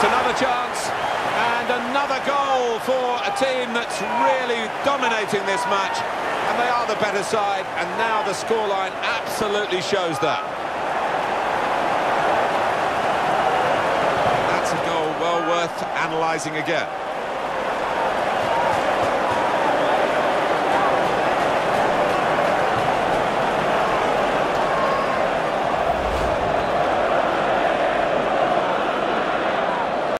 It's another chance, and another goal for a team that's really dominating this match, and they are the better side, and now the scoreline absolutely shows that. That's a goal well worth analysing again.